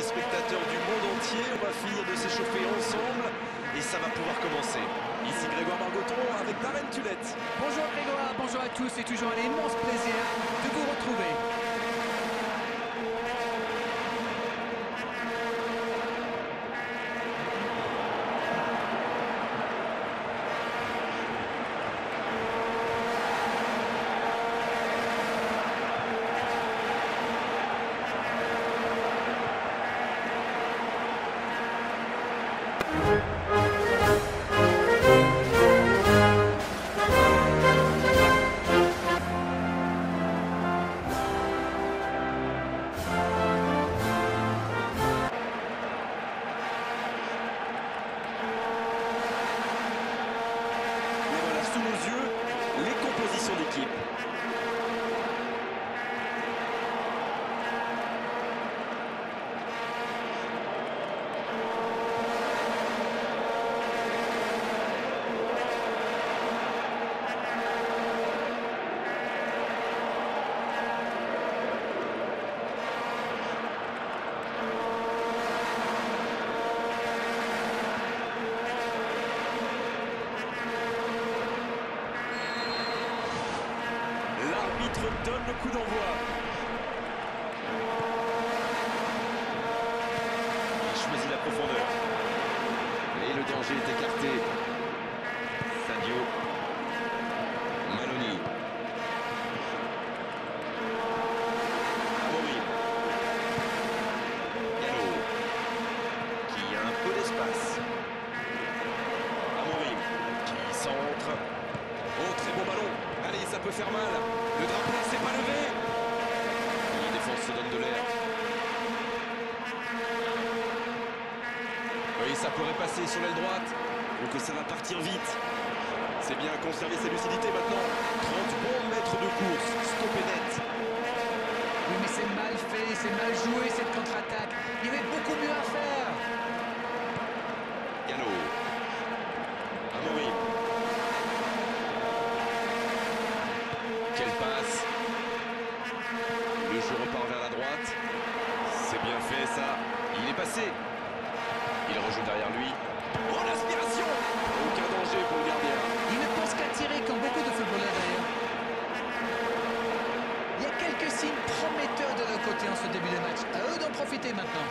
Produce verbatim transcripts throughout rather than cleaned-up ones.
téléspectateurs du monde entier. On va finir de s'échauffer ensemble et ça va pouvoir commencer. Ici Grégoire Margoton avec Darren Tulette. Bonjour Grégoire, bonjour à tous, c'est toujours un immense plaisir de vous retrouver. Sous nos yeux, les compositions d'équipe. L'arbitre donne le coup d'envoi. Il choisit la profondeur. Et le danger est écarté. Sadio. Maloney. Amaury. Gallo. Qui a un peu d'espace. Amaury. Qui centre. Oh, très bon ballon. Allez, ça peut faire mal. Le drapeau ne s'est pas levé. La défense se donne de l'air. Oui, ça pourrait passer sur l'aile droite. Donc ça va partir vite. C'est bien conserver sa lucidité maintenant. trente bons mètres de course. Stop et net. Oui, mais c'est mal fait, c'est mal joué cette contre-attaque. Il y avait beaucoup mieux à faire. Gallo. Amaury. Quelle passe. Le jeu repart vers la droite. C'est bien fait ça. Il est passé. Il rejoue derrière lui. Oh, l'aspiration. Aucun danger pour le gardien. Il ne pense qu'à tirer comme beaucoup de footballeurs d'ailleurs. Il y a quelques signes prometteurs de leur côté en ce début de match. À eux d'en profiter maintenant.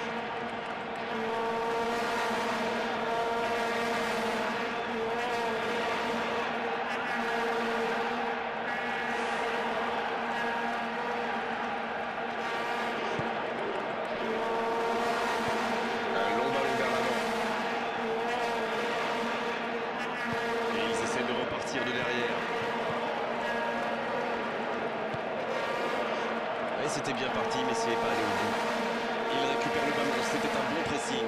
De derrière. Et c'était bien parti, mais c'est pas allé au bout. Il récupère le ballon, c'était un bon pressing.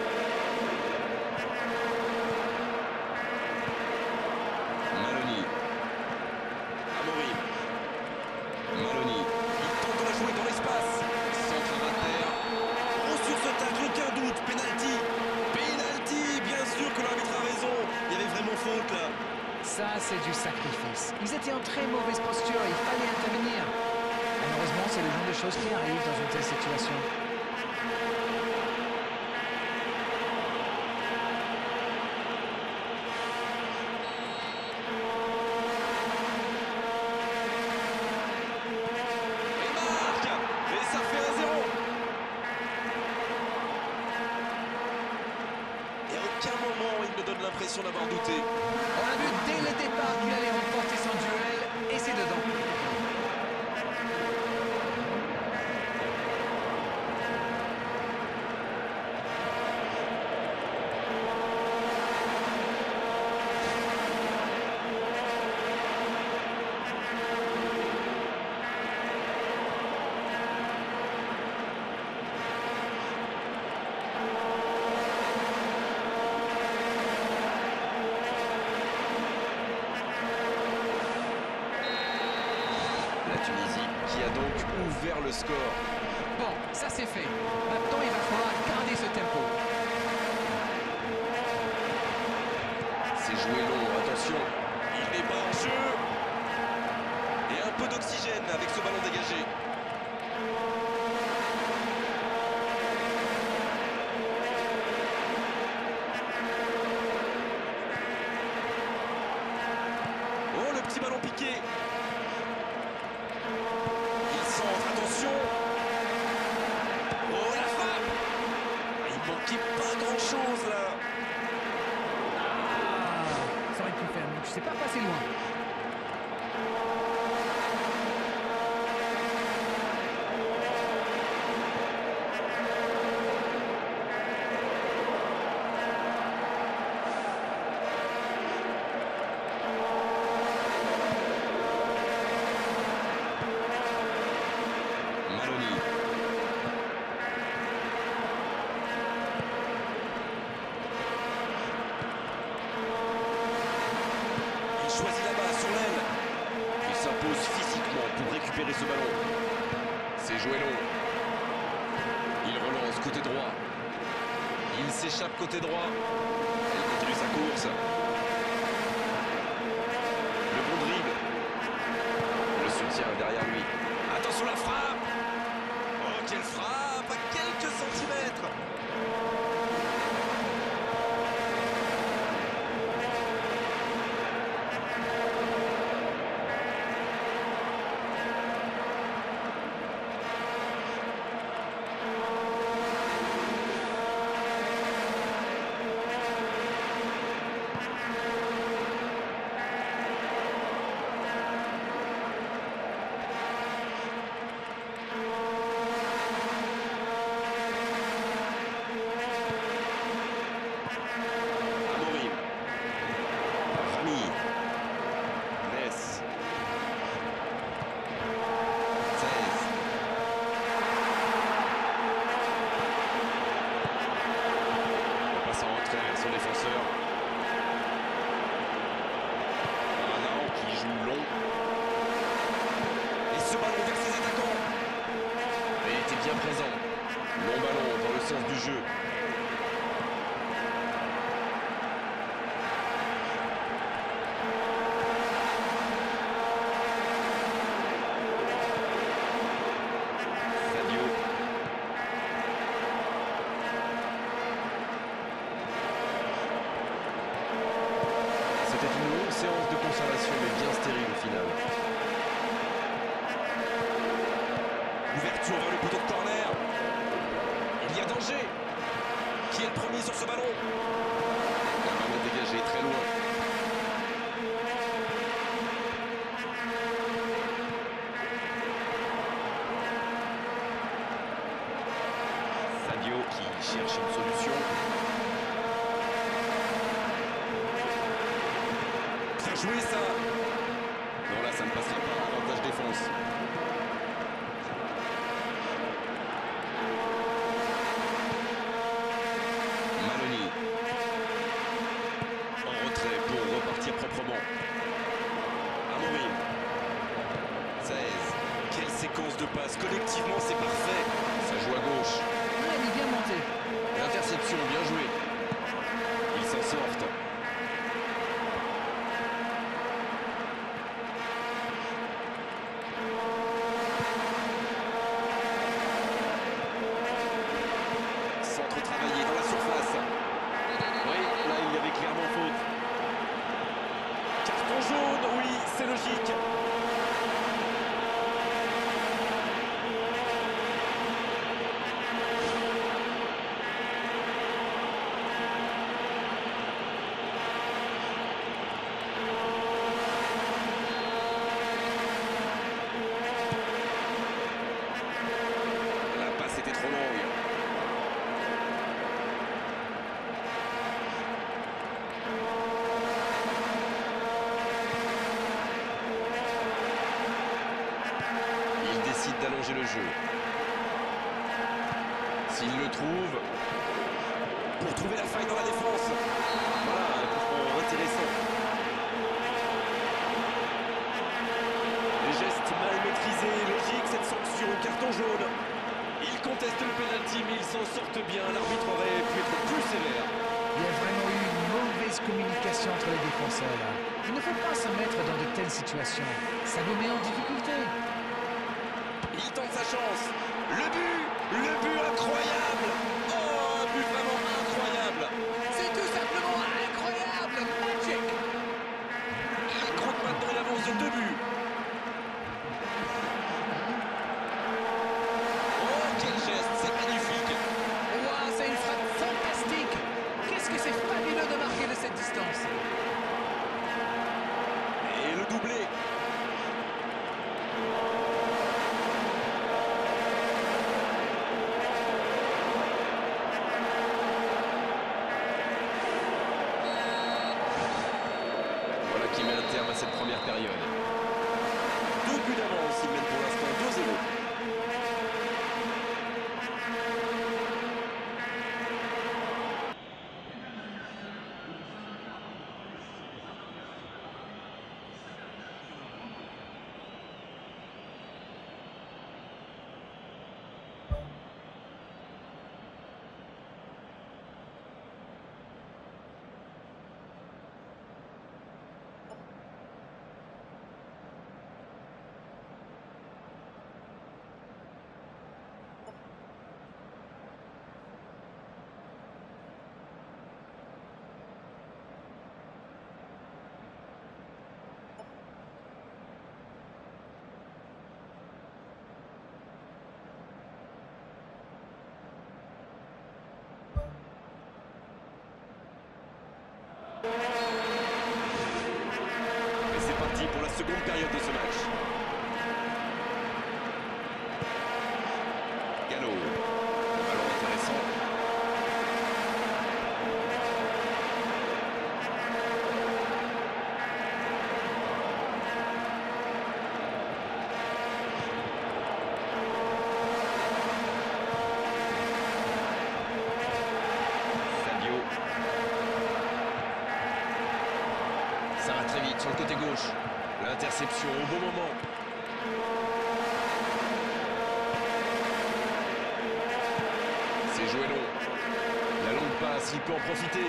Maloney. Amaury. Maloney. Il tente de la jouer dans l'espace. Centre à terre. Oh, sur ce tacle, aucun doute. Penalty. Penalty. Bien sûr que l'arbitre a raison. Il y avait vraiment faute là. Ça, c'est du sacrifice. Ils étaient en très mauvaise posture, il fallait intervenir. Malheureusement, c'est le genre de choses qui arrivent dans une telle situation. Et marque. Et ça fait un zéro. Et à aucun moment, il me donne l'impression d'avoir douté. On a vu dès le départ qu'il allait remporter son duel, et c'est dedans. Qui a donc ouvert le score. Bon, ça c'est fait. Maintenant, il va falloir garder ce tempo. C'est joué long, attention. Il n'est pas en jeu. Et un peu d'oxygène avec ce ballon dégagé. Maloney. Il choisit là-bas sur l'aile. Il s'impose physiquement pour récupérer ce ballon. C'est joué long. Il relance côté droit. Il s'échappe côté droit. Il continue sa course. Le bon dribble. Le soutien derrière lui. Attention la frappe. Oh, quelle frappe à quelques centimètres. Son défenseur. Arnaud qui joue long. Et ce ballon vers ses attaquants. Et il était bien présent. Long ballon dans le sens du jeu. Séance de conservation mais bien stérile au final. Ouverture vers le poteau de corner. Il y a danger. Qui est le premier sur ce ballon? Un ballon dégagé très loin. Sadio qui cherche une solution. Jouer ça. Non, là ça ne passera pas. Avantage défense. Maloney. En retrait pour repartir proprement. Amorim. seize. Quelle séquence de passes. Collectivement c'est parfait. Ça joue à gauche. Ouais, il est bien monté. L'interception, bien joué. Ils s'en sortent. Jaune, oui, c'est logique. La passe était trop longue. D'allonger le jeu. S'il le trouve, pour trouver la faille dans la défense. Voilà, un coup franc intéressant. Les gestes mal maîtrisés, logique cette sanction, carton jaune. Il conteste le pénalty, mais ils s'en sortent bien. L'arbitre aurait pu être plus sévère. Il y a vraiment eu une mauvaise communication entre les défenseurs là. Il ne faut pas se mettre dans de telles situations. Ça vous met en difficulté. Il tente sa chance. Le but, le but incroyable. Oh, un but vraiment incroyable. C'est tout simplement incroyable, magic. Il compte maintenant, il avance de deux buts. Oh, quel geste, c'est magnifique. Wow, c'est une frappe fantastique. Qu'est-ce que c'est fabuleux de marquer de cette distance. Et le doublé. Qui met un terme à cette première période. seconde période de ce match. Gallo. Un ballon intéressant. Ça va très vite sur le côté gauche. L'interception au bon moment. C'est joué long. La longue passe, il peut en profiter.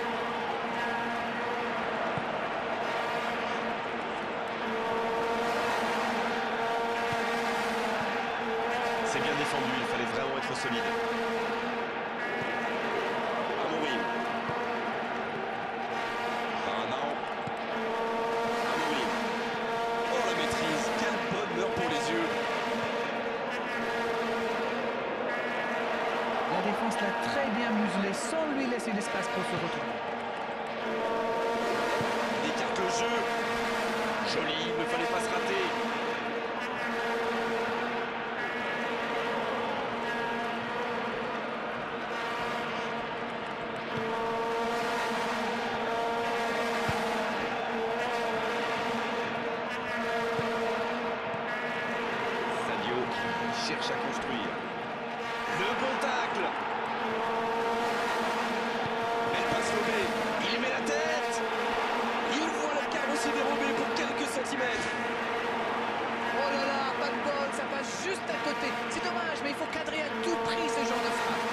C'est bien défendu, il fallait vraiment être solide. Amorim. La défense l'a très bien muselé sans lui laisser l'espace pour se retourner. Il écarte le jeu. Joli, il ne fallait pas se rater. Sadio cherche à construire. Le bon tacle. Belle passe lobée. Il met la tête. Il voit le carreau se dérober pour quelques centimètres. Oh là là, pas de bol, ça passe juste à côté. C'est dommage, mais il faut cadrer à tout prix ce genre de frappe.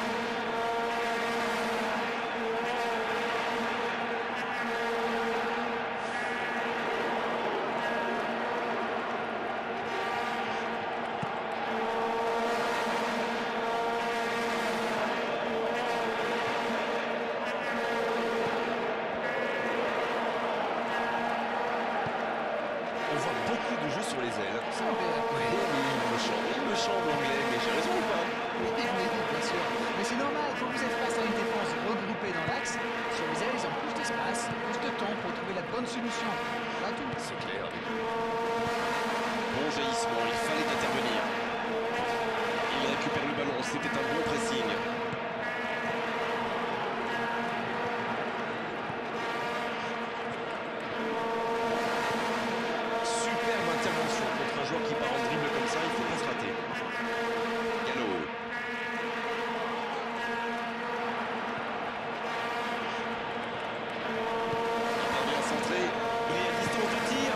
On voit beaucoup de jeux sur les ailes. Sans peur. Oui, mais il me chante, il me chante l'anglais, mais j'ai raison ou pas? Oui, oui, oui, bien sûr. Mais c'est normal, quand vous êtes face à une défense regroupée dans l'axe, sur les ailes, ils ont plus d'espace, plus de temps pour trouver la bonne solution. Voilà tout. C'est clair. Bon jaillissement, il fallait intervenir. Il récupère le ballon, c'était un bon pressing. Superbe intervention contre un joueur qui part en dribble comme ça, il faut pas se rater. Gallo. Il part bien centré, il est à distance de tir.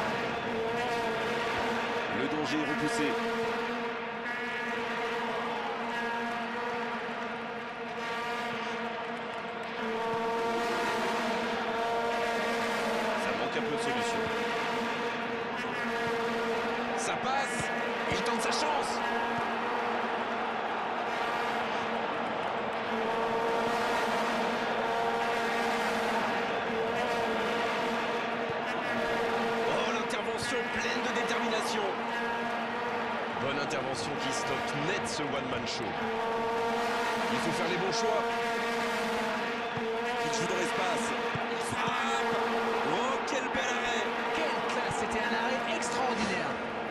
Le danger est repoussé. Ça manque un peu de solution. Ça passe. Il tente sa chance. Oh, l'intervention pleine de détermination. Bonne intervention qui stoppe net ce one-man show. Il faut faire les bons choix. Il joue dans l'espace. Il frappe. Oh, quel bel arrêt. Quelle classe, c'était un arrêt extraordinaire.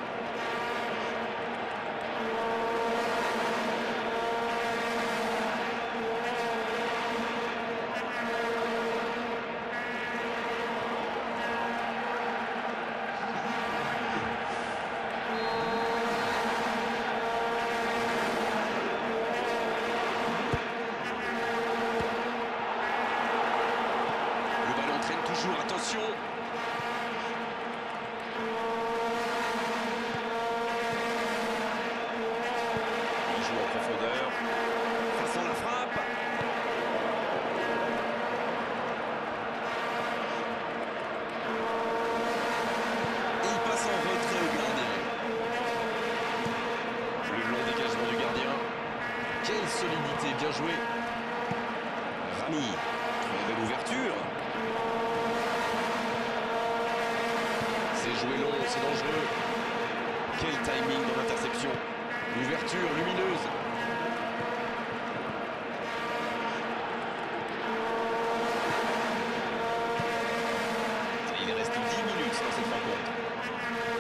Toujours, attention. Il joue en profondeur. Façon la frappe. Et il passe en retrait au gardien. Le long dégagement du gardien. Quelle solidité, bien joué. Rami. Très belle ouverture. C'est joué long, c'est dangereux. Quel timing dans l'interception. Ouverture lumineuse. Il reste dix minutes dans cette rencontre.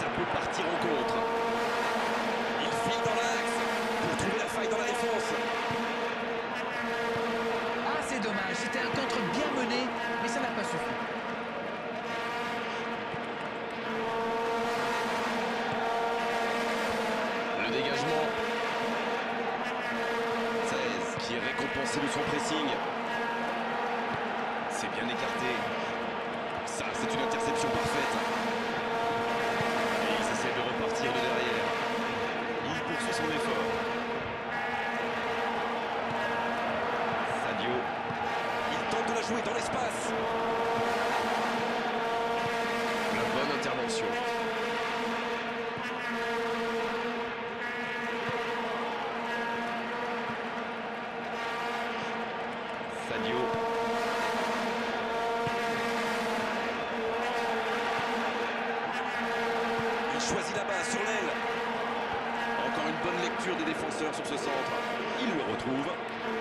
peut partir en contre. Il file dans l'axe pour trouver la faille dans la défense. Ah, c'est dommage. C'était un contre bien mené, mais ça n'a pas suffi. Le dégagement. seize qui est récompensé de son pressing. C'est bien écarté. Ça, c'est une interception parfaite. Et ils essaient de repartir de derrière. Il poursuit son effort. Sadio. Il tente de la jouer dans l'espace. La bonne intervention. Sadio. Il choisit la base sur l'aile. Encore une bonne lecture des défenseurs sur ce centre. Il le retrouve.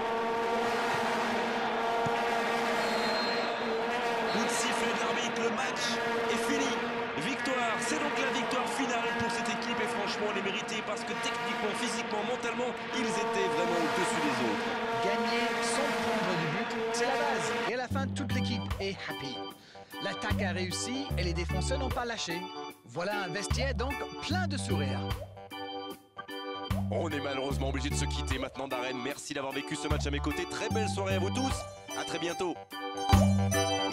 Coup de sifflet de l'arbitre, le match est fini. Victoire, c'est donc la victoire finale pour cette équipe et franchement elle est méritée parce que techniquement, physiquement, mentalement, ils étaient vraiment au-dessus des autres. Gagner sans prendre du but, c'est la base. Et à la fin, toute l'équipe est happy. L'attaque a réussi et les défenseurs n'ont pas lâché. Voilà un vestiaire donc plein de sourires. On est malheureusement obligé de se quitter maintenant d'Arène. Merci d'avoir vécu ce match à mes côtés. Très belle soirée à vous tous. À très bientôt.